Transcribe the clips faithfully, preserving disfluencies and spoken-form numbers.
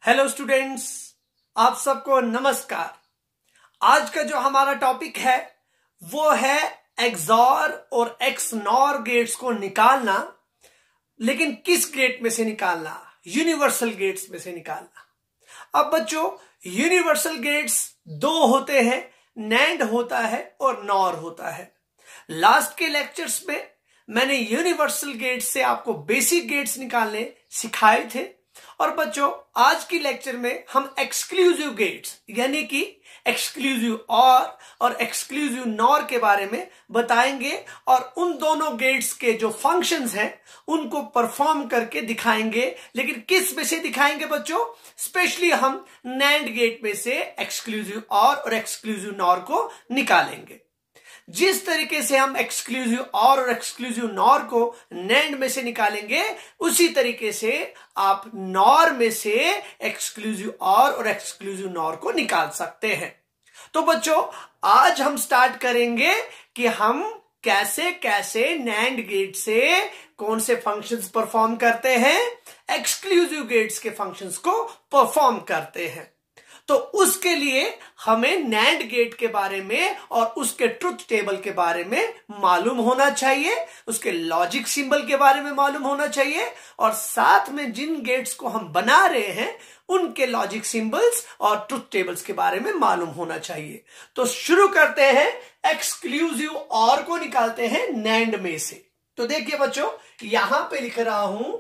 Hello students, आप सबको नमस्कार। आज का जो हमारा टॉपिक है वो है एक्सॉर और एक्सनॉर गेट्स को निकालना, लेकिन किस गेट में से निकालना? यूनिवर्सल गेट्स में से निकालना। अब बच्चों, यूनिवर्सल गेट्स दो होते हैं, नैंड होता है और नॉर होता है। लास्ट के लेक्चर्स में मैंने यूनिवर्सल गेट्स से आपको बेसिक गेट्स निकालने सिखाए थे, और बच्चों आज की लेक्चर में हम एक्सक्लूसिव गेट्स यानी कि एक्सक्लूसिव और और एक्सक्लूसिव नॉर के बारे में बताएंगे, और उन दोनों गेट्स के जो फंक्शंस हैं उनको परफॉर्म करके दिखाएंगे। लेकिन किस में से दिखाएंगे बच्चों? स्पेशली हम नैंड गेट में से एक्सक्लूसिव और और एक्सक्लूसिव नॉर को निकालेंगे। जिस तरीके से हम एक्सक्लूसिव और और एक्सक्लूसिव नॉर को नैंड में से निकालेंगे, उसी तरीके से आप नॉर में से एक्सक्लूसिव और और एक्सक्लूसिव नॉर को निकाल सकते हैं। तो बच्चों, आज हम स्टार्ट करेंगे कि हम कैसे कैसे नैंड गेट से कौन से फंक्शंस परफॉर्म करते हैं, एक्सक्लूसिव गेट्स के फंक्शंस को परफॉर्म करते हैं। तो उसके लिए हमें नैंड गेट के बारे में और उसके ट्रुथ टेबल के बारे में मालूम होना चाहिए, उसके लॉजिक सिंबल के बारे में मालूम होना चाहिए, और साथ में जिन गेट्स को हम बना रहे हैं उनके लॉजिक सिंबल्स और ट्रुथ टेबल्स के बारे में मालूम होना चाहिए। तो शुरू करते हैं, एक्सक्लूसिव और को निकालते हैं नैंड में से। तो देखिए बच्चों, यहां पे लिख रहा हूं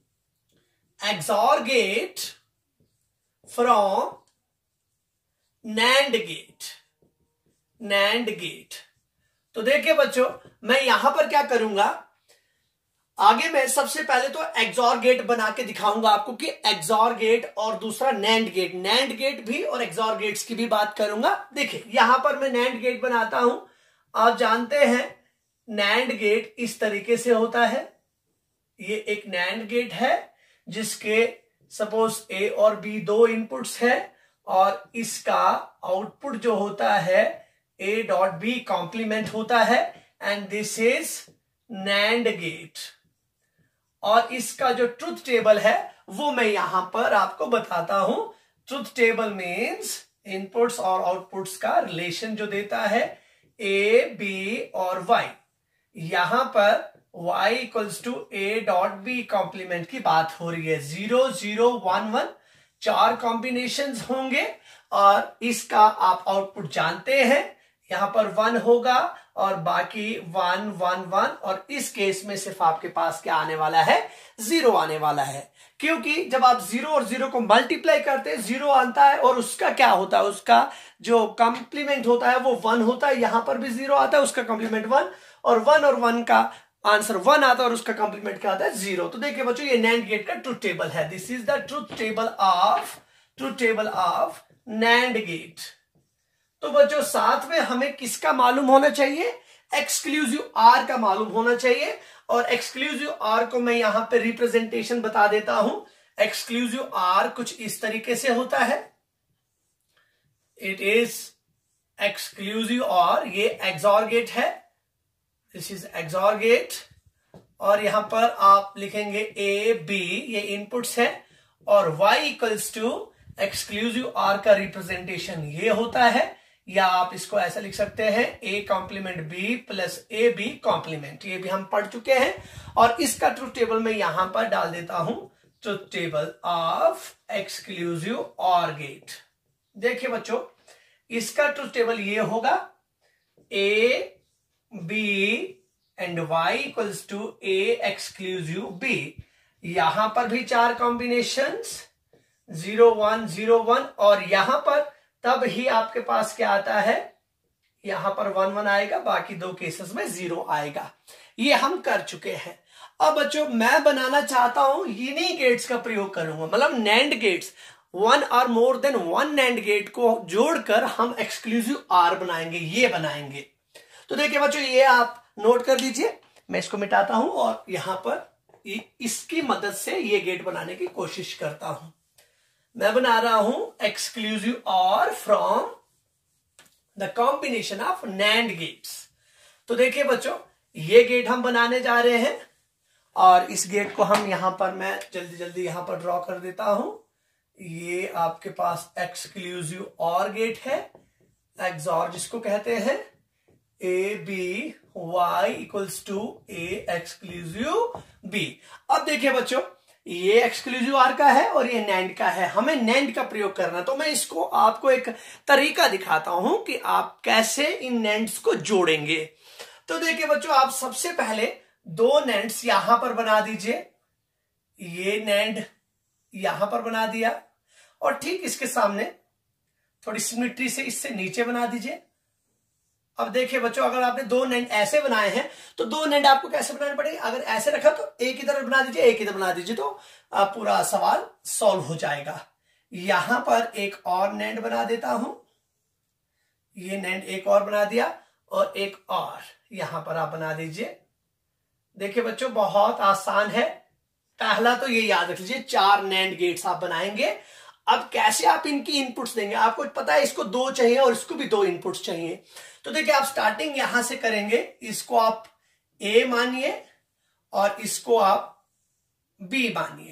XOR gate from NAND gate, NAND gate. तो देखिए बच्चों, मैं यहां पर क्या करूंगा, आगे मैं सबसे पहले तो एक्सॉर गेट बना के दिखाऊंगा आपको कि एक्सॉर गेट और दूसरा नैंड गेट, नैंड गेट भी और एक्सॉर गेट्स की भी बात करूंगा। देखिए यहां पर मैं नैंड गेट बनाता हूं। आप जानते हैं नैंड गेट इस तरीके से होता है। ये एक नैंड गेट है जिसके सपोज ए और बी दो इनपुट्स है, और इसका आउटपुट जो होता है ए डॉट बी कॉम्प्लीमेंट होता है, and this is NAND gate. और इसका जो ट्रुथ टेबल है वो मैं यहां पर आपको बताता हूं। ट्रुथ टेबल मीन्स इनपुट्स और आउटपुट्स का रिलेशन जो देता है ए, बी और वाई। यहां पर y equals to a dot b complement की बात हो रही है। जीरो जीरो वन वन चार कॉम्बिनेशंस होंगे, और इसका आप आउटपुट जानते हैं। यहां पर वन होगा और बाकी वन वन वन, और इस केस में सिर्फ आपके पास क्या आने वाला है? जीरो आने वाला है। क्योंकि जब आप जीरो और जीरो को मल्टीप्लाई करते हैं, जीरो आता है और उसका क्या होता है, उसका जो कॉम्प्लीमेंट होता है वो वन होता है। यहां पर भी जीरो आता है, उसका कॉम्प्लीमेंट वन, और वन और वन का आंसर वन आता है और उसका कॉम्प्लीमेंट क्या आता है? जीरो। तो देखिए बच्चों, ये नैंड गेट का ट्रुथ टेबल है। This is the truth table of truth table of NAND gate. तो बच्चों, साथ में हमें किसका मालूम होना चाहिए? एक्सक्लूसिव आर का मालूम होना चाहिए। और एक्सक्लूसिव आर को मैं यहां पे रिप्रेजेंटेशन बता देता हूं। एक्सक्लूसिव आर कुछ इस तरीके से होता है। इट इज एक्सक्लूसिव और ये एक्सॉर गेट है। दिस इज एक्सॉर गेट, और यहां पर आप लिखेंगे ए बी, ये इनपुट्स है, और y equals to exclusive or का रिप्रेजेंटेशन ये होता है, या आप इसको ऐसा लिख सकते हैं a complement b plus a b complement. ये भी हम पढ़ चुके हैं, और इसका ट्रुथ टेबल मैं यहां पर डाल देता हूं, truth table of exclusive or gate. देखिए बच्चों, इसका ट्रुथ टेबल ये होगा a b and y equals to a exclusive b। यहां पर भी चार combinations, zero one zero one, और यहां पर तब ही आपके पास क्या आता है? यहां पर वन वन आएगा, बाकी दो केसेस में जीरो आएगा। ये हम कर चुके हैं। अब बच्चों, मैं बनाना चाहता हूं इन्हीं गेट्स का प्रयोग करूंगा, मतलब नैंड गेट्स, वन और more than one NAND gate को जोड़कर हम एक्सक्लूसिव आर बनाएंगे, ये बनाएंगे। तो देखिए बच्चों, ये आप नोट कर लीजिए। मैं इसको मिटाता हूं और यहां पर इसकी मदद से ये गेट बनाने की कोशिश करता हूं। मैं बना रहा हूं exclusive or from the combination of NAND gates. तो देखिए बच्चों, ये गेट हम बनाने जा रहे हैं, और इस गेट को हम यहां पर मैं जल्दी जल्दी यहां पर ड्रॉ कर देता हूं। ये आपके पास एक्सक्लूसिव और गेट है, एक्सॉर जिसको कहते हैं, a b y equals to a exclusive b. अब देखिए बच्चों, ये एक्सक्लूसिव आर का है और ये नैंड का है, हमें नैंड का प्रयोग करना, तो मैं इसको आपको एक तरीका दिखाता हूं कि आप कैसे इन नैंड्स को जोड़ेंगे। तो देखिए बच्चों, आप सबसे पहले दो नैंड्स यहां पर बना दीजिए, ये नैंड यहां पर बना दिया और ठीक इसके सामने थोड़ी सिमेट्री से इससे नीचे बना दीजिए। अब देखिए बच्चों, अगर आपने दो नैंड ऐसे बनाए हैं तो दो नैंड आपको कैसे बनाने पड़ेंगे, अगर ऐसे रखा तो एक इधर बना दीजिए, एक इधर बना दीजिए, तो पूरा सवाल सॉल्व हो जाएगा। यहां पर एक और नैंड बना देता हूं, ये नैंड एक और बना दिया और एक और यहां पर आप बना दीजिए। देखिए बच्चों, बहुत आसान है। पहला तो ये याद रख लीजिए, चार नैंड गेट्स आप बनाएंगे। अब कैसे आप इनकी इनपुट्स देंगे, आपको पता है इसको दो चाहिए और इसको भी दो इनपुट्स चाहिए। तो देखिए, आप स्टार्टिंग यहां से करेंगे, इसको आप ए मानिए और इसको आप बी मानिए,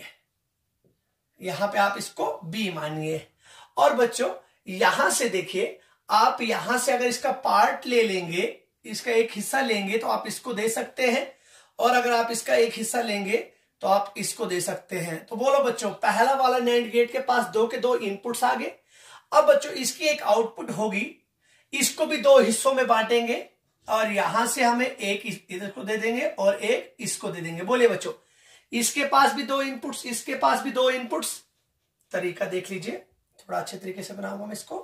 यहां पे आप इसको बी मानिए। और बच्चों यहां से देखिए, आप यहां से अगर इसका पार्ट ले लेंगे, इसका एक हिस्सा लेंगे तो आप इसको दे सकते हैं, और अगर आप इसका एक हिस्सा लेंगे तो आप इसको दे सकते हैं। तो बोलो बच्चों, पहला वाला नैंड गेट के पास दो के दो इनपुट्स आ गए। अब बच्चों इसकी एक आउटपुट होगी, इसको भी दो हिस्सों में बांटेंगे और यहां से हमें एक इधर को दे देंगे और एक इसको दे देंगे। बोलिए बच्चों, इसके पास भी दो इनपुट्स, इसके पास भी दो इनपुट्स। तरीका देख लीजिए, थोड़ा अच्छे तरीके से बनाऊंगा मैं इसको।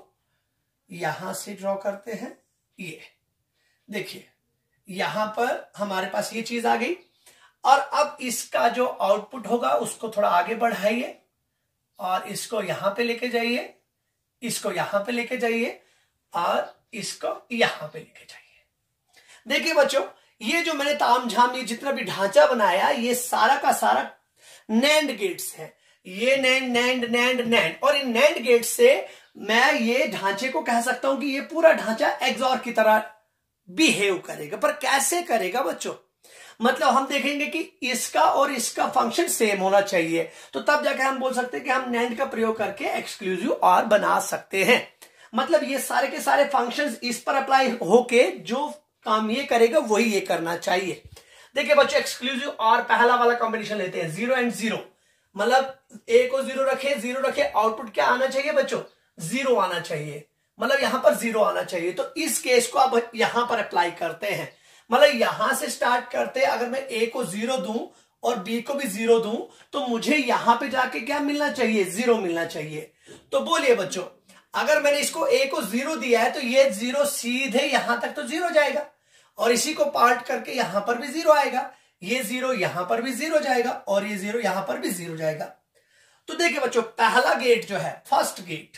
यहां से ड्रॉ करते हैं, ये देखिए यहां पर हमारे पास ये चीज आ गई। और अब इसका जो आउटपुट होगा उसको थोड़ा आगे बढ़ाइए और इसको यहां पे लेके जाइए, इसको यहां पे लेके जाइए और इसको यहां पे लेके जाइए। देखिए बच्चों, ये जो मैंने तामझाम ये जितना भी ढांचा बनाया, ये सारा का सारा नैंड गेट्स है। ये नैंड नैंड नैंड नैंड, और इन नैंड गेट्स से मैं ये ढांचे को कह सकता हूं कि ये पूरा ढांचा एक्सॉर की तरह बिहेव करेगा। पर कैसे करेगा बच्चों, मतलब हम देखेंगे कि इसका और इसका फंक्शन सेम होना चाहिए, तो तब जाके हम बोल सकते हैं कि हम नैंड का प्रयोग करके एक्सक्लूसिव और बना सकते हैं। मतलब ये सारे के सारे फंक्शंस इस पर अप्लाई होके जो काम ये करेगा वही ये करना चाहिए। देखिए बच्चों, एक्सक्लूसिव और पहला वाला कॉम्बिनेशन लेते हैं, जीरो एंड जीरो, मतलब ए को जीरो रखे, जीरो रखे, आउटपुट क्या आना चाहिए बच्चों, जीरो आना चाहिए, मतलब यहां पर जीरो आना चाहिए। तो इस केस को आप यहां पर अप्लाई करते हैं, मतलब यहां से स्टार्ट करते हैं। अगर मैं ए को जीरो दूं और बी को भी जीरो दूं तो मुझे यहां पे जाके क्या मिलना चाहिए, जीरो मिलना चाहिए। तो बोलिए बच्चों, अगर मैंने इसको ए को जीरो दिया है तो ये जीरो सीधे यहां तक तो जीरो जाएगा, और इसी को पार्ट करके यहां पर भी जीरो आएगा, ये जीरो यहां पर भी जीरो जाएगा और ये जीरो यहां पर भी जीरो जाएगा। तो देखिए बच्चों, पहला गेट जो है, first gate,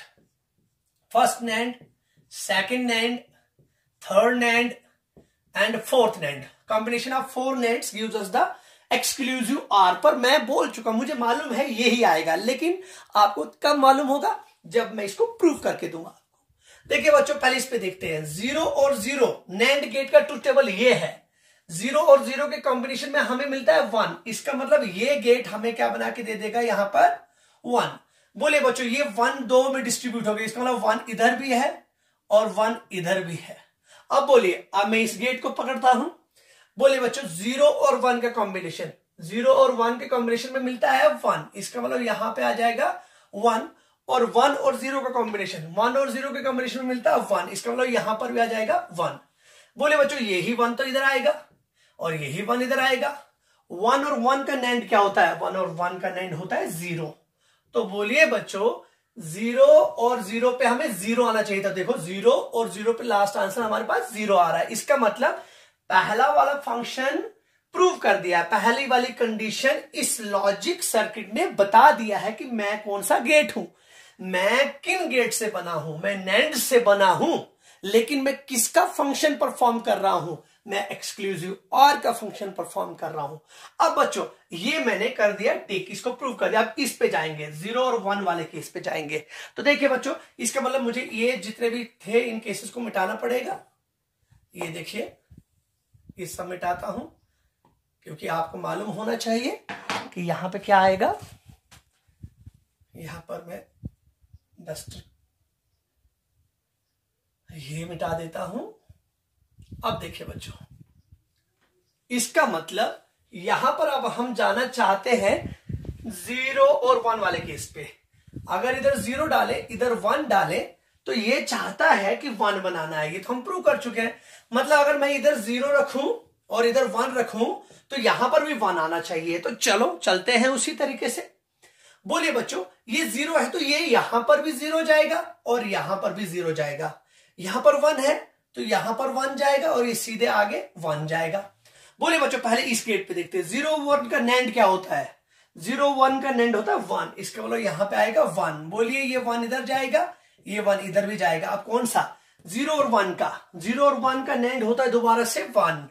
first NAND, second NAND, third NAND and fourth NAND, combination of four NANDs gives us the exclusive or. पर मैं बोल चुका, मुझे मालूम है यही आएगा, लेकिन आपको कब मालूम होगा, जब मैं इसको प्रूव करके दूंगा। देखिए बच्चों, पहले इस पे देखते हैं, जीरो और जीरो, नैंड गेट का ट्रुथ टेबल ये है, जीरो और जीरो के कॉम्बिनेशन में हमें मिलता है वन। इसका मतलब ये गेट हमें क्या बना के दे देगा, यहां पर वन। बोले बच्चों, ये वन दो में डिस्ट्रीब्यूट हो गया, इसका मतलब वन इधर भी है और वन इधर भी है। अब बोलिए, अब मैं इस गेट को पकड़ता हूं, बोले बच्चों, जीरो और वन का कॉम्बिनेशन, जीरो और वन के कॉम्बिनेशन में मिलता है वन, इसका मतलब यहां पे आ जाएगा वन। और वन और जीरो का कॉम्बिनेशन, वन और जीरो के कॉम्बिनेशन में मिलता है वन, इसका मतलब यहां पर भी आ जाएगा वन। बोले बच्चों, यही वन तो इधर आएगा और यही वन इधर आएगा। वन और वन का नैंड क्या होता है, वन और वन का नैंड होता है जीरो। तो बोलिए बच्चों, जीरो और जीरो पे हमें जीरो आना चाहिए था। देखो, जीरो और जीरो पे लास्ट आंसर हमारे पास जीरो आ रहा है। इसका मतलब पहला वाला फंक्शन प्रूव कर दिया, पहली वाली कंडीशन इस लॉजिक सर्किट ने बता दिया है कि मैं कौन सा गेट हूं, मैं किन गेट से बना हूं, मैं नैंड से बना हूं, लेकिन मैं किसका फंक्शन परफॉर्म कर रहा हूं, मैं एक्सक्लूसिव और का फंक्शन परफॉर्म कर रहा हूं। अब बच्चों, ये मैंने कर दिया टिक, इसको प्रूव कर दिया। अब इस पे जाएंगे, जीरो और वन वाले केस पे जाएंगे। तो देखिए बच्चों, इसका मतलब मुझे ये जितने भी थे इन केसेस को मिटाना पड़ेगा। ये देखिए, ये सब मिटाता हूं, क्योंकि आपको मालूम होना चाहिए कि यहां पे क्या आएगा, यहां पर मैं डस्टर ये मिटा देता हूं। अब देखिए बच्चों, इसका मतलब यहां पर अब हम जाना चाहते हैं जीरो और वन वाले केस पे। अगर इधर जीरो डाले इधर वन डाले तो ये चाहता है कि वन बनाना है, ये तो हम प्रूव कर चुके हैं। मतलब अगर मैं इधर जीरो रखूं और इधर वन रखूं तो यहां पर भी वन आना चाहिए। तो चलो चलते हैं उसी तरीके से। बोलिए बच्चों, ये जीरो है तो ये यहां पर भी जीरो जाएगा और यहां पर भी जीरो जाएगा। यहां पर वन है तो यहां पर वन जाएगा और ये सीधे आगे वन जाएगा। बोलिए बच्चों, पहले इस गेट पे देखते हैं। जीरो वन का नैंड क्या होता है? जीरो वन का नैंड होता है वन। इसका मतलब यहां पे आएगा वन। बोलिए ये वन इधर जाएगा, ये वन इधर भी जाएगा। अब कौन सा? जीरो और वन का। जीरो और वन का नैंड होता है दोबारा से वन,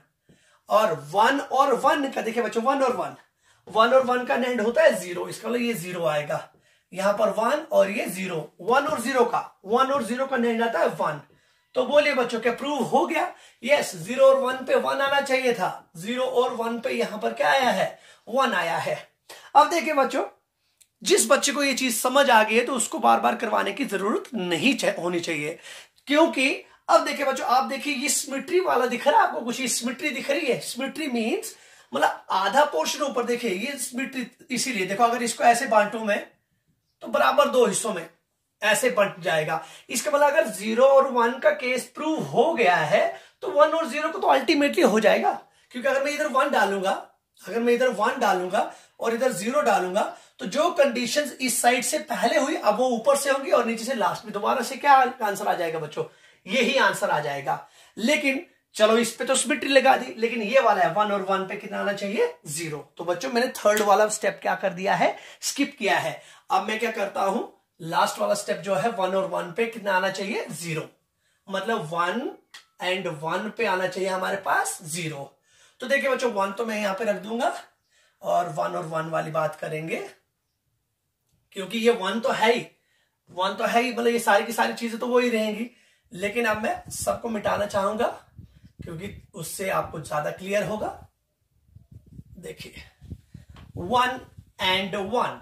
और वन और वन का देखिए बच्चों, वन और वन वन और वन का नैंड होता है जीरो। इसका मतलब ये जीरो आएगा, यहां पर वन और ये जीरो। वन और जीरो का वन और जीरो का नैंड आता है वन। तो बोलिए बच्चों, क्या प्रूव हो गया? यस, जीरो और वन पे वन आना चाहिए था। जीरो और वन पे यहां पर क्या आया है? वन आया है। अब देखिए बच्चों, जिस बच्चे को ये चीज समझ आ गई है तो उसको बार बार करवाने की जरूरत नहीं होनी चाहिए, क्योंकि अब देखिए बच्चों, आप देखिए ये सिमेट्री वाला दिख रहा है आपको कुछ? सिमेट्री दिख रही है। सिमेट्री मींस मतलब आधा पोर्शन ऊपर। देखिए ये सिमेट्री, इसीलिए देखो अगर इसको ऐसे बांटू मैं तो बराबर दो हिस्सों में ऐसे बंट जाएगा। इसका मतलब अगर जीरो और वन का केस प्रूव हो गया है तो वन और जीरो को तो अल्टीमेटली हो जाएगा। क्योंकि अगर मैं इधर वन डालूंगा अगर मैं इधर वन डालूंगा और इधर जीरो डालूंगा तो जो कंडीशंस इस साइड से पहले हुई अब वो ऊपर से होंगी और नीचे से लास्ट में। दोबारा से क्या आंसर आ जाएगा बच्चों? यही आंसर आ जाएगा। लेकिन चलो इस पे तो सिमेट्री लगा दी, लेकिन ये वाला है वन और वन पे कितना आना चाहिए? जीरो। तो बच्चों मैंने थर्ड वाला स्टेप क्या कर दिया है? स्किप किया है। अब मैं क्या करता हूं, लास्ट वाला स्टेप जो है वन और वन पे कितना आना चाहिए? जीरो। मतलब वन एंड वन पे आना चाहिए हमारे पास जीरो। तो देखिए बच्चों, वन तो मैं यहां पे रख दूंगा और वन और वन वाली बात करेंगे, क्योंकि ये वन तो है ही वन तो है ही मतलब ये सारी की सारी चीजें तो वो ही रहेंगी। लेकिन अब मैं सबको मिटाना चाहूंगा क्योंकि उससे आपको ज्यादा क्लियर होगा। देखिए one and one,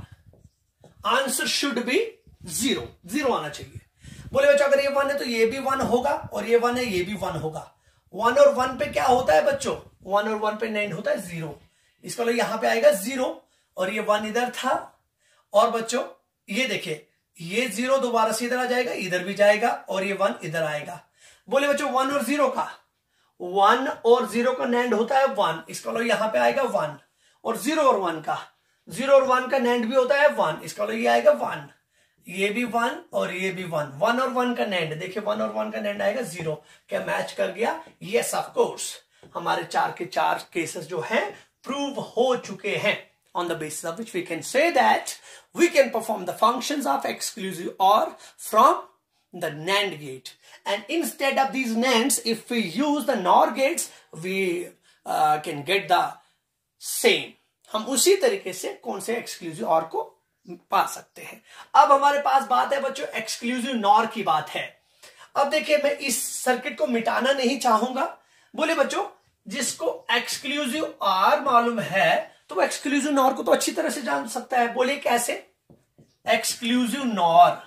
answer should be zero. Zero आना चाहिए। बोले बच्चों, अगर ये वन है तो ये भी वन होगा और ये वन है ये भी वन होगा। वन और वन पे क्या होता है बच्चों? वन और वन पे नैंड होता है जीरो। इसका मतलब यहां पे आएगा जीरो और ये वन इधर था। और बच्चों ये देखिए, ये जीरो दोबारा से इधर आ जाएगा, इधर भी जाएगा और ये वन इधर आएगा। बोले बच्चों, वन और जीरो का वन और जीरो का नैंड होता है वन। इसका मतलब यहां पे आएगा वन। और जीरो और वन का जीरो और वन का नैंड भी होता है वन। इसका मतलब ये आएगा वन, ये भी वन और ये भी वन। वन और वन का नैंड देखिए, वन और वन का नैंड आएगा जीरो। क्या मैच कर गया? Yes of course. हमारे चार के चार केसेस जो हैं प्रूव हो चुके हैं, on the basis of which we can say that we can perform the functions of exclusive OR from the NAND gate. And instead of these NANDs, if we use the NOR gates, we uh, can get the same. हम उसी तरीके से कौन से exclusive OR को पा सकते हैं। अब हमारे पास बात है बच्चों एक्सक्लूसिव नॉर की बात है। अब देखिए, मैं इस सर्किट को मिटाना नहीं चाहूंगा। बोले बच्चों, जिसको एक्सक्लूसिव आर मालूम है तो वो एक्सक्लूसिव नॉर को तो अच्छी तरह से जान सकता है। बोले कैसे? एक्सक्लूसिव नॉर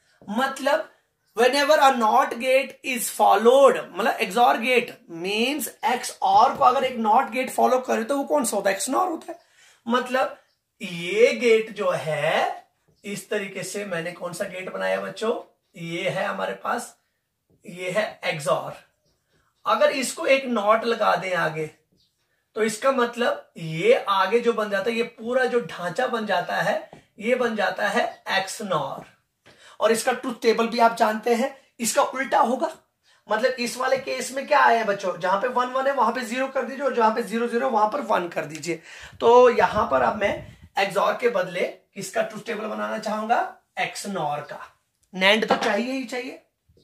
मतलब whenever a NOT gate is followed, मतलब XOR gate means XOR को अगर एक नॉट गेट फॉलो करे तो वो कौन सा होता है? एक्स नॉर होता है। मतलब ये गेट जो है इस तरीके से मैंने कौन सा गेट बनाया बच्चों? ये है हमारे पास, ये है एक्सऑर। अगर इसको एक नॉट लगा दें आगे तो इसका मतलब ये आगे जो बन जाता है, ये पूरा जो ढांचा बन जाता है, ये बन जाता है एक्स नॉर। और इसका ट्रुथ टेबल भी आप जानते हैं, इसका उल्टा होगा। मतलब इस वाले केस में क्या आया है बच्चों? जहां पे वन वन है वहां पे जीरो कर दीजिए और जहां पे जीरो जीरो वहां पर वन कर दीजिए। तो यहां पर अब मैं एक्सऑर के बदले किसका ट्रुथ टेबल बनाना चाहूंगा? एक्स नॉर का। नैंड तो चाहिए ही चाहिए।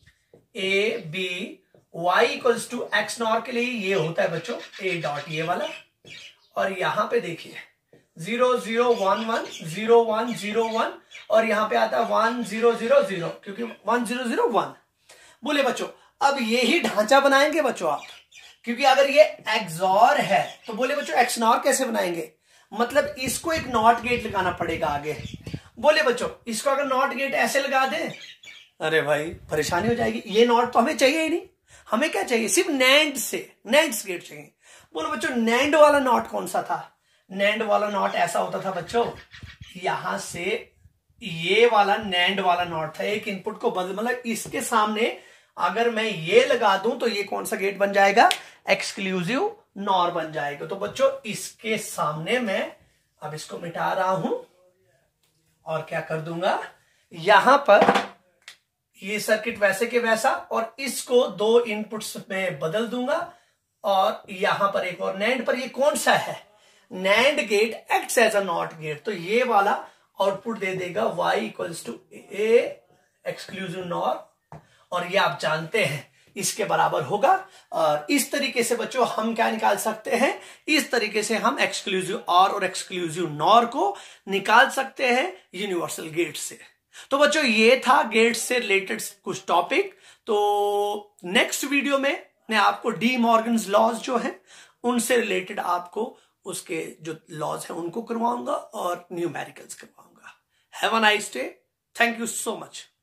A b y equals to XNOR के लिए ये होता है बच्चों ए डॉट ये वाला। और यहां पे देखिए zero zero one one zero one zero one और यहां पे आता है वन जीरो जीरो जीरो, क्योंकि वन जीरो जीरो वन। बोले बच्चों, अब यही ढांचा बनाएंगे बच्चों आप, क्योंकि अगर ये एक्सऑर है तो बोले बच्चों एक्स नॉर कैसे बनाएंगे? मतलब इसको एक नॉट गेट लगाना पड़ेगा आगे। बोले बच्चों इसको अगर नॉट गेट ऐसे लगा दे, अरे भाई परेशानी हो जाएगी, ये नॉट तो हमें चाहिए ही नहीं। हमें क्या चाहिए, सिर्फ नैंड से नैंड गेट चाहिए। बोलो बच्चों नैंड वाला नॉट कौन सा था, नैंड वाला नॉट ऐसा होता था बच्चों, यहां से ये वाला नैंड वाला नॉट था, एक इनपुट को बदल, मतलब इसके सामने अगर मैं ये लगा दूं तो ये कौन सा गेट बन जाएगा, एक्सक्लूसिव नॉर बन जाएगा। तो बच्चों इसके सामने मैं अब इसको मिटा रहा हूं और क्या कर दूंगा, यहां पर ये सर्किट वैसे के वैसा, और इसको दो इनपुट्स में बदल दूंगा, और यहां पर एक और नैंड पर, ये कौन सा है, NAND gate acts as a NOT gate, तो ये वाला आउटपुट दे देगा y equals to a exclusive NOR, और ये आप जानते हैं इसके बराबर होगा। और इस तरीके से बच्चों हम क्या निकाल सकते हैं, इस तरीके से हम एक्सक्लूसिव ऑर और एक्सक्लूसिव नॉर को निकाल सकते हैं यूनिवर्सल गेट से। तो बच्चों ये था गेट से रिलेटेड कुछ टॉपिक। तो नेक्स्ट वीडियो में मैं आपको डी मॉर्गन्स लॉज जो है उनसे रिलेटेड आपको उसके जो लॉज हैं उनको करवाऊंगा और न्यूमेरिकल्स करवाऊंगा। Have a nice day, thank you so much.